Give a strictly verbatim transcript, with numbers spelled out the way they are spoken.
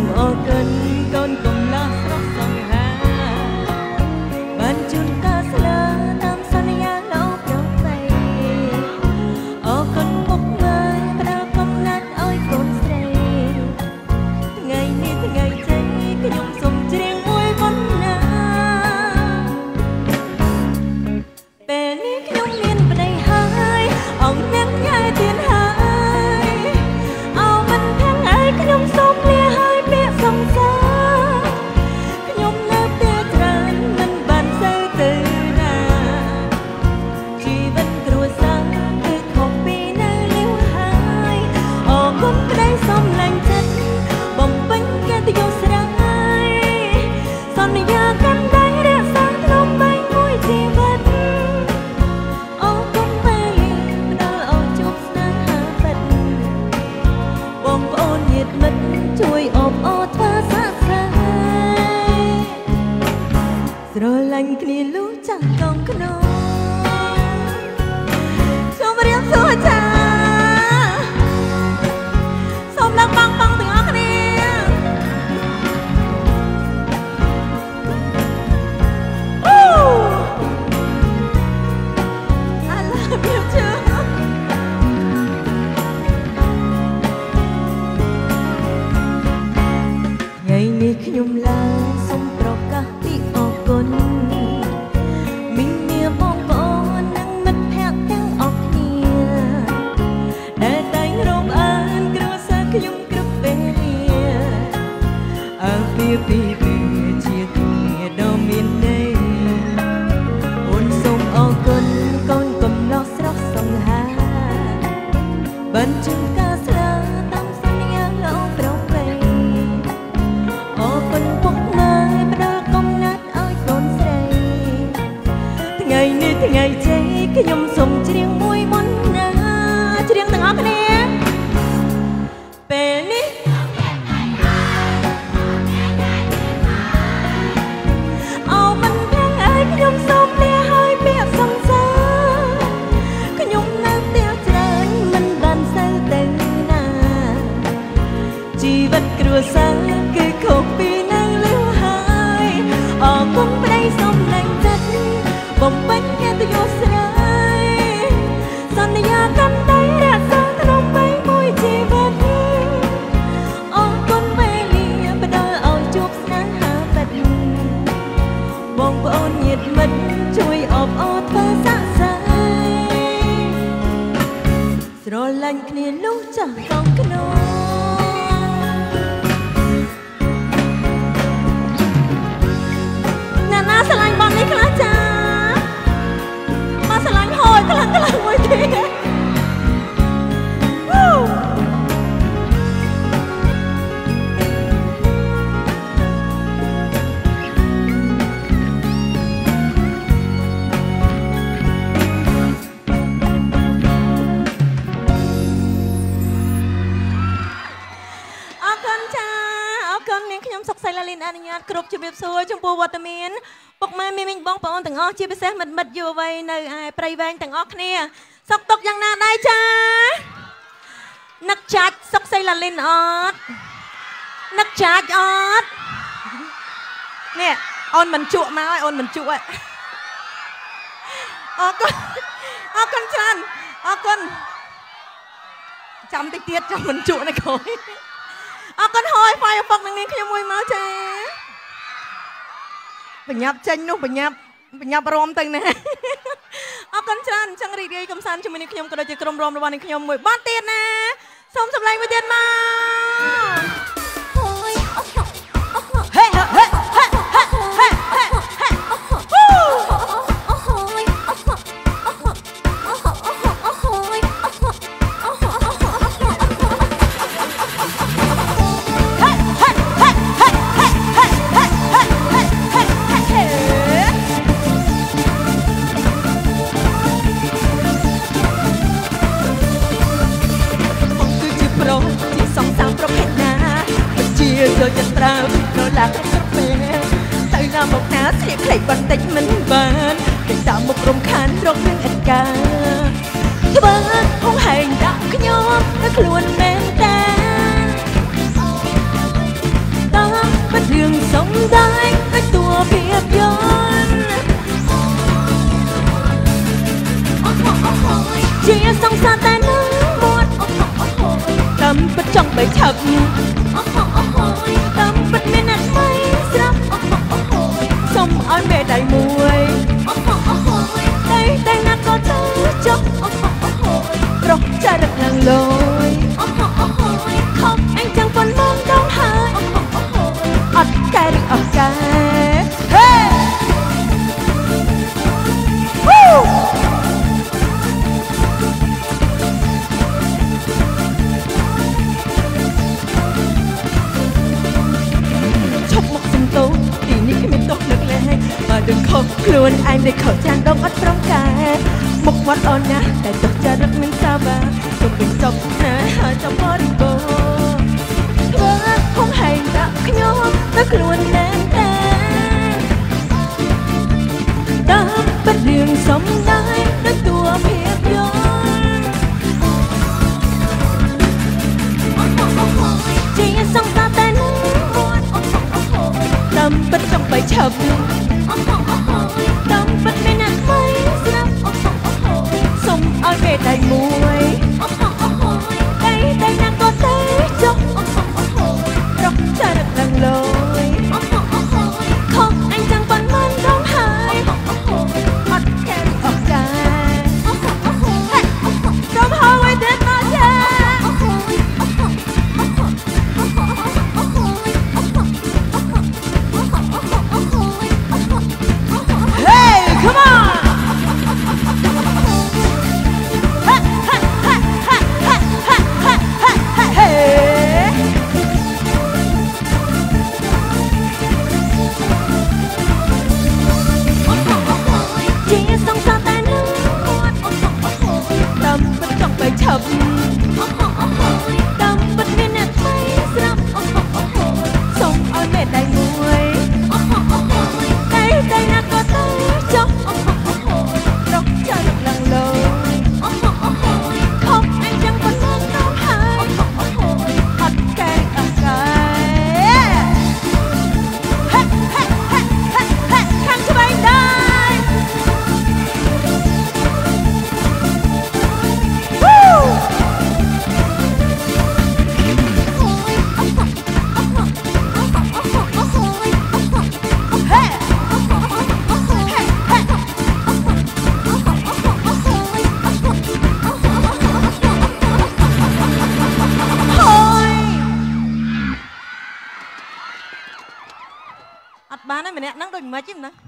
អរគុណកូនកំឡោះស្រស់សង្ហាបានជូនការស្លើតាមសន្យាលោកប្រពៃអរគុណពុកម៉ែផ្ដល់កំណត់ឲ្យកូនស្រីថ្ងៃនេះថ្ងៃជ័យខ្ញុំសូមច្រៀងមួយប៉ុណ្ណាពេលនេះខ្ញុំមានប្តីហើយអង្គអ្នកញ៉ែទៀនហើយអោមិនខាងឯងខ្ញុំសូមលាហើយពាក្យសង្សារខ្ញុំនៅតែច្រើនមិនបានសូវទៅណាជីវិតគ្រួសារគឺខុសពីនៅលាវហើយអរគុណប្តីសំឡាញ់ចិត្តបំពេញកិត្តិយសស្រីសន្យាកាន់ដៃរក្សាធ្នមបីមួយជីវិតអរគុណពេលផ្ដល់ឲ្យជួបស្នេហាពិតបងប្អូនញាតិមិត្តជួយអបអរធ្វើសាកសៃស្រឡាញ់គ្នាលុះចាំកងខ្នងសូមរៀបសួរចាសូមឡើងបងបងទាំងអស់គ្នា I love you too ថ្ងៃនេះខ្ញុំឡើងសូមប្រកាសពីអរគុណមីងមាបងប្អូននិងមិត្តភក្តិទាំងអស់គ្នាដែលតែងរំអើនគ្រួសារខ្ញុំគ្រប់ពេលលាអាពាហ៍ពិពាហ៍ជាគ្នាដ៏មានន័យអូនសូមអរគុណកូនកំឡោះស្រស់សង្ហាបានជូនការស្លើតាមសន្យាលោកប្រពៃអរគុណពុកម៉ែផ្ដល់កំណត់ឲ្យកូនស្រីថ្ងៃនេះថ្ងៃជ័យខ្ញុំសូមច្រៀងមួយមុនណាច្រៀងទាំងអស់គ្នាពេលនេះអោមិនទាំងឯងខ្ញុំសូមលាហើយពាក្យសង្សារខ្ញុំនៅផ្ទះច្រើនមិនបានសូវទៅណាជីវិតគ្រួសារគឺខុសពីនៅលាវហើយអរគុណប្តីសំឡាញ់ចិត្តបំពេញកិត្តិយសស្រីសន្យាកាន់ដៃរក្សាធ្នមបីមួយជីវិតអរគុណពេលលាផ្ដល់ឲ្យជួបស្នេហាពិតបងប្អូនញាតិមិត្តជួយអបអរធ្វើសាកសៃស្រឡាញ់គ្នាលុះចាស់កងខ្នងអ្នកណាស្រឡាញ់បងនេះខ្លះចាមកស្រឡាញ់ហូចខ្លាំងខ្លាំងមួយទៀតវ៉ូអរគុណចាអរគុណនាងខ្ញុំសុកសៃឡាលីនអនុញ្ញាតគ្រប់ជំរាបសួរចំពោះវត្តមានពុកម៉ែមីមីងបងប្អូនទាំងអស់ជាពិសេសមិត្តមិត្តយុវវ័យនៅឯព្រៃវែងទាំងអស់គ្នាសុខទុក្ខយ៉ាងណាដែរចានឹកចាច់សុកសៃឡាលីនអត់នឹកចាច់អត់នេះអូនមិនជក់មកឲ្យអូនមិនជក់អរគុណអរគុណច្រើនអរគុណចាំតិចទៀតចាំមិនជក់នៅក្រោយអរគុណហើយហ្វាយអពុកនឹងនាងខ្ញុំមួយមកចាបញ្ញាប់ចេញនោះបញ្ញាប់បញ្ញាប់រំទៅណាអរគុណច្រើនអញ្ចឹងរីករាយកំសាន្តជាមួយនឹងខ្ញុំក៏ដូចជាក្រុមរំរបស់នឹងខ្ញុំមួយបានទៀតណាសូមសម្លេងមួយទៀតមកហេហេហេហេហេហេចូលចិត្តប្រើនៅឡាគ្រប់ពេលទៅណាមកណាស្លៀកខ្លីបន្តិចមិនបានគេតាមមុខរំខានរករឿងអិតកាក្បើហងហែងដាក់ខ្ញុំទៅខ្លួនមែនតាប់អូហូអូហូតាមពិតមានអ្នកថ្មីស្រាប់អូហូអូហូសុំឲ្យមេដៃមួយអូហូអូហូតែតែណាក៏ទៅចុះអូហូអូហូប្រុសចារឹកឡើងលយអូហូអូហូខំអញចាំប៉ុនមកដងហើយអូហូអូហូអត់កែឬអត់កែហេវូបើដឹងខុសខ្លួនឯងដែលខុសចានដងអត់ប្រំកែមុខមាត់អូនណាតែទុកចារឹកមិនសាបាទុកពេញសុខណាហើយចាំបរិបូរធ្វើហុំហែងដាក់ខ្ញុំទៅខ្លួនណែនតែតាមពិតរឿងសំដែងដូចតួភាពយន្តជាសង្សារតែនឹងមួយតាមពិតចង់បីឈប់តាមពិតមានអ្នកថ្មីស្រាប់អូហូអូហូសុំឲ្យមេដៃមួយអូហូអូហូតែតែណាក៏ទៅចុះអូហូអូហូប្រុសចារឹកឡើងលយអូហូអូហូខំអញចាំប៉ុនមិនដងហើយអូហូអូហូអត់កែអត់កែអូហូអូហូហេអូហូក្រុមហើយវិញទៅមកចាអូហូអូហូអូហូអូហូអូហូអូហូ Hey, come on! Ha, ha, ha, ha, ha, ha, ha, ha, hey! Chỉ song xa tay nâng muôn tâm bất trọng phải chậm tâm bất miên nét tay sắp sống ôi mẹ đầy muối tay tay nát có tay chốc đọc cho được lần lời không anh chẳng còn mong đâu hai hot cái ở cái hết hết hết hết hết khăn cho bay đây woo bạn ấy mình nè nắng đôi mà chứ nè